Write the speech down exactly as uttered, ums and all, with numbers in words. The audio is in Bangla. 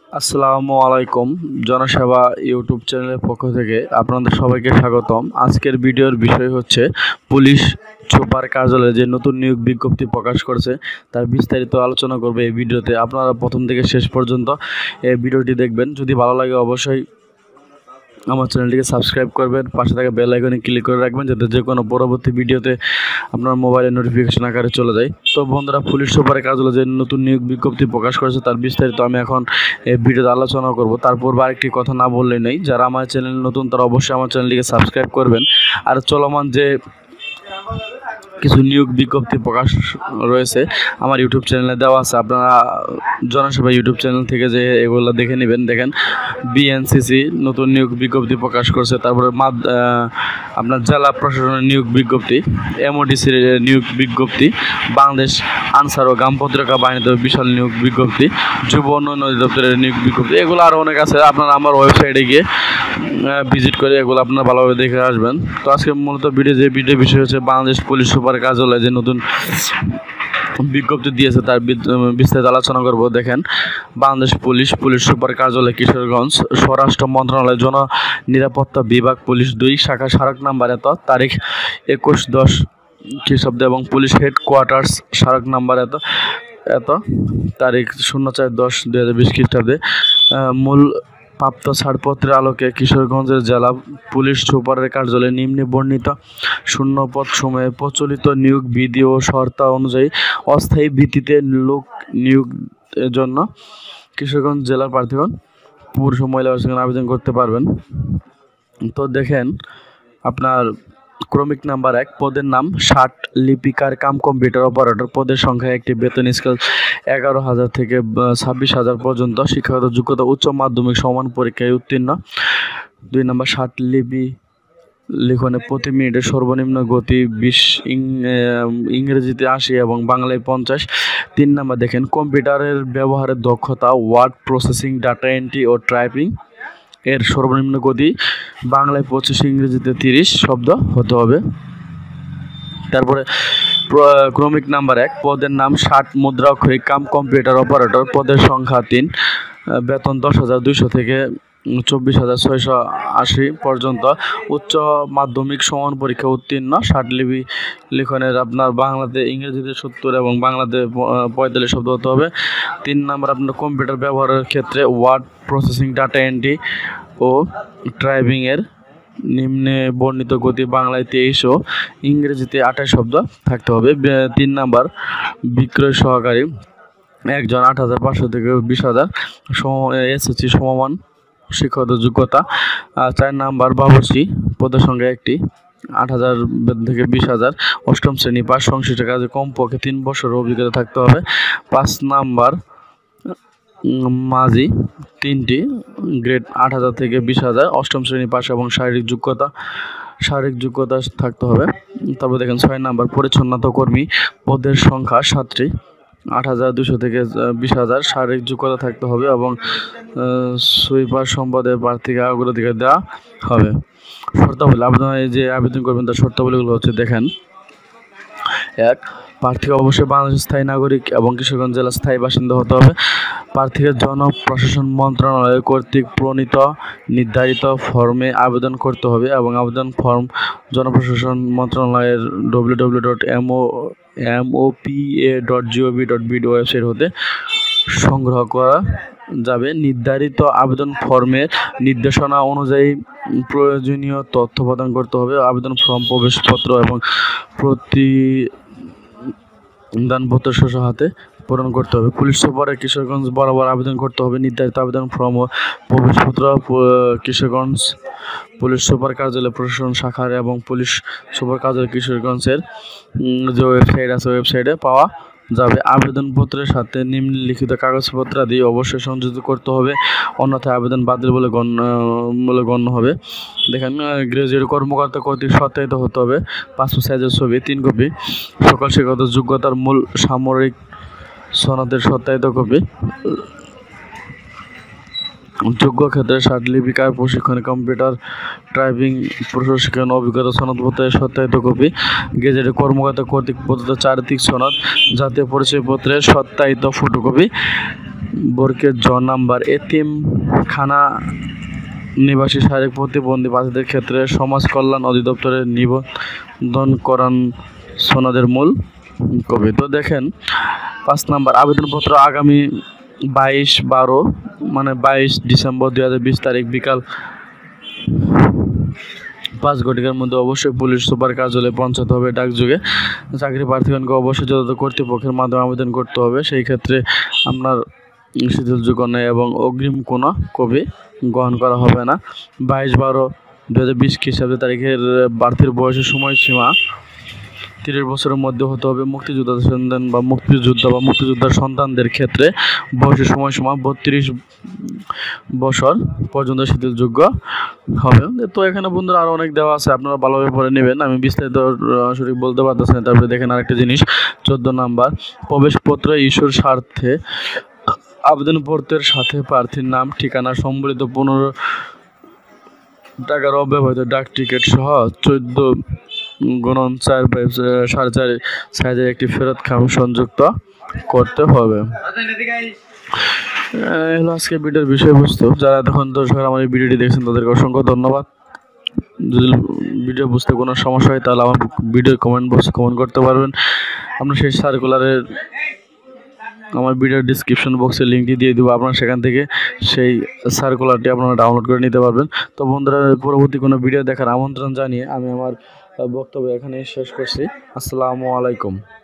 আসসালামু আলাইকুম। জনসেবা ইউটিউব চ্যানেলের পক্ষ থেকে আপনাদের সবাইকে স্বাগতম। আজকের ভিডিওর বিষয় হচ্ছে পুলিশ সুপার কার্যালয়ে যে নতুন নিয়োগ বিজ্ঞপ্তি প্রকাশ করেছে তার বিস্তারিত আলোচনা করবে এই ভিডিওতে। আপনারা প্রথম থেকে শেষ পর্যন্ত এই ভিডিওটি দেখবেন। যদি ভালো লাগে অবশ্যই আমার চ্যানেলটিকে সাবস্ক্রাইব করবেন, পাশে থাকা বেল আইকনে ক্লিক করে রাখবেন যাতে যে কোনো পরবর্তী ভিডিওতে আপনার মোবাইলে নোটিফিকেশন আকারে চলে যায়। তো বন্ধুরা, পুলিশ সুপারের কার্যালয়ে যে নতুন নিয়োগ বিজ্ঞপ্তি প্রকাশ করেছে তার বিস্তারিত আমি এখন এই ভিডিওতে আলোচনা করব। তারপর আরেকটি কথা না বললেই নেই, যারা আমার চ্যানেল নতুন তারা অবশ্যই আমার চ্যানেলটিকে সাবস্ক্রাইব করবেন। আর চলমান যে কিছু নিয়োগ বিজ্ঞপ্তি প্রকাশ রয়েছে আমার ইউটিউব চ্যানেলে দেওয়া আছে, আপনারা জনসেবা ইউটিউব চ্যানেল থেকে যে এগুলো দেখে নেবেন। দেখেন, বিএনসিসি নতুন নিয়োগ বিজ্ঞপ্তি প্রকাশ করছে, তারপরে মাদ আপনার জেলা প্রশাসনের নিয়োগ বিজ্ঞপ্তি, এমওডিসির নিয়োগ বিজ্ঞপ্তি, বাংলাদেশ আনসার ও গ্রাম প্রতিরক্ষা বাহিনীতে বিশাল নিয়োগ বিজ্ঞপ্তি, যুব উন্নয়ন অধিদপ্তরের নিয়োগ বিজ্ঞপ্তি, এগুলো আরও অনেক আছে। আপনারা আমার ওয়েবসাইটে গিয়ে ভিজিট করে এগুলো আপনারা ভালোভাবে দেখে আসবেন। তো আজকে মূলত ভিডিও যে ভিডিও বিষয় হচ্ছে বাংলাদেশ পুলিশ সুপার কার্যালয়ে যে নতুন বিজ্ঞপ্তি দিয়েছে তার বিস্তারিত আলোচনা করব। দেখেন, বাংলাদেশ পুলিশ পুলিশ সুপার কার্যালয় কিশোরগঞ্জ, স্বরাষ্ট্র মন্ত্রণালয়, জন নিরাপত্তা বিভাগ, পুলিশ দুই শাখা, স্মারক নাম্বার এত তারিখ একুশ দশ খ্রিস্টাব্দে এবং পুলিশ হেডকোয়ার্টার্স স্মারক নাম্বার এত এত তারিখ শূন্য চার দশ দুই হাজার বিশ খ্রিস্টাব্দে। মূল প্রাপ্ত ছাড়পত্রের আলোকে কিশোরগঞ্জের জেলা পুলিশ সুপারের কার্যালয়ে নিম্নে বর্ণিত শূন্য পদ সময়ে প্রচলিত নিয়োগ বিধি ও শর্ত অনুযায়ী অস্থায়ী ভিত্তিতে লোক নিয়োগের জন্য কিশোরগঞ্জ জেলার প্রার্থীগণ পুরুষ ও মহিলা আবেদন করতে পারবেন। তো দেখেন, আপনার ক্রমিক নাম্বার এক, পদের নাম ষাট, লিপিকার কাম কম্পিউটার অপারেটর, পদের সংখ্যা একটি, বেতন স্কেল এগারো হাজার থেকে ছাব্বিশ হাজার পর্যন্ত, শিক্ষাগত যোগ্যতা উচ্চ মাধ্যমিক সমান পরীক্ষায় উত্তীর্ণ। দুই নম্বর, ষাট লিপি লিখনে প্রতি মিনিটে সর্বনিম্ন গতি বিশ, ইংরেজিতে আশি এবং বাংলায় পঞ্চাশ। তিন নম্বর, দেখেন কম্পিউটারের ব্যবহারের দক্ষতা, ওয়ার্ড প্রসেসিং, ডাটা এন্ট্রি ও টাইপিং এর সর্বনিম্ন গতি বাংলায় পঁচিশ, ইংরেজিতে তিরিশ শব্দ হতে হবে। তারপরে ক্রমিক নাম্বার এক, পদের নাম ষাট, মুদ্রা অক্ষরিক কাম কম্পিউটার অপারেটর, পদের সংখ্যা তিন, বেতন দশ হাজার দুইশো থেকে চব্বিশ হাজার ছয়শো আশি পর্যন্ত, উচ্চ মাধ্যমিক সমান পরীক্ষা উত্তীর্ণ, ষাট লিপি লিখনের আপনার বাংলাতে ইংরেজিতে সত্তর এবং বাংলাতে পঁয়তাল্লিশ শব্দ হতে হবে। তিন নম্বর, আপনার কম্পিউটার ব্যবহারের ক্ষেত্রে ওয়ার্ড প্রসেসিং, ডাটা এন্ট্রি ও টাইপিংয়ের নিম্নে বর্ণিত গতি বাংলায় তেইশ ও ইংরেজিতে আঠাশ শব্দ থাকতে হবে। তিন নাম্বার, বিক্রয় সহকারী একজন, আট হাজার পাঁচশো থেকে বিশ হাজার এসএসসি সমমান শিক্ষাগত যোগ্যতা। চার নাম্বার, বাবুর্চি, পদের সংখ্যা একটি, আট হাজার থেকে বিশ হাজার অষ্টম শ্রেণী পাস, সংশ্লিষ্ট কাজে কমপক্ষে তিন বছর অভিজ্ঞতা থাকতে হবে। পাঁচ নাম্বার, মাঝি, তিনটি, গ্রেড আট হাজার থেকে বিশ হাজার অষ্টম শ্রেণী পাস এবং শারীরিক যোগ্যতা শারীরিক যোগ্যতা থাকতে হবে। তারপর দেখেন ছয় নাম্বার, পরিচ্ছন্নতা কর্মী, পদের সংখ্যা সাতটি, আট হাজার দুশো থেকে বিশ হাজার শারীরিক যোগ্যতা থাকতে হবে এবং সুইপার সম্পদের প্রার্থীকে অগ্রাধিকার দেওয়া হবে। শর্তাবলী, আবেদন যে আবেদন করবেন তার শর্তাবলীগুলো হচ্ছে, দেখেন, এক, প্রার্থী অবশ্যই বাংলাদেশের স্থায়ী নাগরিক এবং কিশোরগঞ্জ জেলার স্থায়ী বাসিন্দা হতে হবে। প্রার্থীকে জনপ্রশাসন মন্ত্রণালয় কর্তৃক প্রণীত নির্ধারিত ফর্মে আবেদন করতে হবে এবং আবেদন ফর্ম জনপ্রশাসন মন্ত্রণালয়ের W W dot MO MOPA dot GOV dot BD website হতে সংগ্রহ করা যাবে। নির্ধারিত আবেদন ফর্মের নির্দেশনা অনুযায়ী প্রয়োজনীয় তথ্য প্রদান করতে হবে। আবেদন ফর্ম, প্রবেশপত্র এবং প্রতিদানপত্র স্ব হাতে পূরণ করতে হবে। পুলিশ সুপারের কিশোরগঞ্জ বরাবর আবেদন করতে হবে। নির্ধারিত আবেদন ফর্ম ও প্রবেশপত্র কিশোরগঞ্জ পুলিশ সুপার কার্যালয় প্রশাসন শাখার এবং পুলিশ সুপার কার্যালয় কিশোরগঞ্জের যে ওয়েবসাইট আছে ওয়েবসাইটে পাওয়া যাবে। আবেদনপত্রের সাথে নিম্নলিখিত কাগজপত্র দিয়ে অবশ্যই সংযুক্ত করতে হবে, অন্যথায় আবেদন বাতিল বলে গণ্য বলে গণ্য হবে। দেখেন, গ্রাজুয়েট কর্মকর্তা কর্তৃক সত্যায়িত হতে হবে। পাসপোর্ট সাইজের ছবি তিন কপি, সকল শিক্ষাগত যোগ্যতার মূল সামরিক সনদের সত্যায়িত কপি, যোগ্য ক্ষেত্রে ষাট লিপিকার প্রশিক্ষণ, কম্পিউটার টাইপিং প্রশিক্ষণ অভিজ্ঞতা সনদপত্রের সত্যায়িত কপি, গেজেটের কর্মকর্তা কর্তৃক প্রদত্ত চারিত্রিক সনদ, জাতীয় পরিচয়পত্রের সত্যায়িত ফটোকপি, বরকের জ নাম্বার এতিমখানা নিবাসী শারীরিক প্রতিবন্ধী বাচ্চাদের ক্ষেত্রে সমাজ কল্যাণ অধিদপ্তরের নিবন্ধন করান সনদের মূল কবি। তো দেখেন পাঁচ নাম্বার আবেদনপত্র আগামী বাইশ বারো মানে বাইশ ডিসেম্বর দুই হাজার বিশ তারিখ বিকাল পাঁচ ঘটিকার মধ্যে অবশ্যই পুলিশ সুপার কার্যালয়ে পৌঁছাতে হবে। ডাকযোগে চাকরি প্রার্থীগণকে অবশ্যই যথাযথ কর্তৃপক্ষের মাধ্যমে আবেদন করতে হবে। সেই ক্ষেত্রে আপনার শিথিলযোগ্য নেই এবং অগ্রিম কোনো কপি গ্রহণ করা হবে না। বাইশ বারো দু হাজার বিশ খ্রিস্টাব্দ তারিখের প্রার্থীর বয়সের সময়সীমা তিরিশ বছরের মধ্যে হতে হবে। মুক্তিযোদ্ধা সন্তান বা মুক্তিযোদ্ধা বা মুক্তিযোদ্ধার সন্তানদের ক্ষেত্রে বয়সের সময়সীমা বত্রিশ বছর পর্যন্ত শিথিলযোগ্য হবে। তো এখানে বন্ধুরা আরও অনেক দেওয়া আছে, আপনারা ভালোভাবে পড়ে নেবেন। আমি বিস্তারিত সঠিক বলতে পারতেছি না। তারপরে দেখেন আরেকটা জিনিস, চোদ্দ নাম্বার প্রবেশপত্র ইস্যুর স্বার্থে আবেদনপত্রের সাথে প্রার্থীর নাম ঠিকানা সম্বলিত পনেরো টাকার অব্যবহৃত ডাক টিকিট সহ চোদ্দ গুণন চার বাই সাড়ে চার সাইজের একটি ফেরত খাম সংযুক্ত করতে হবে। হলো আজকে ভিডিওর বিষয়বস্তু। যারা এতক্ষণ দর্শক আমার এই ভিডিওটি দেখছেন তাদেরকে অসংখ্য ধন্যবাদ। যদি ভিডিও বুঝতে কোনো সমস্যা হয় তাহলে আমার ভিডিও কমেন্ট বক্সে কমেন্ট করতে পারবেন। আপনার সেই সার্কুলারের আমার ভিডিওর ডিসক্রিপশন বক্সে লিঙ্কটি দিয়ে দেবো, আপনারা সেখান থেকে সেই সার্কুলারটি আপনারা ডাউনলোড করে নিতে পারবেন। তো বন্ধুরা পরবর্তী কোনো ভিডিও দেখার আমন্ত্রণ জানিয়ে আমি আমার বক্তব্য এখানে শেষ করছি। আসসালামু আলাইকুম।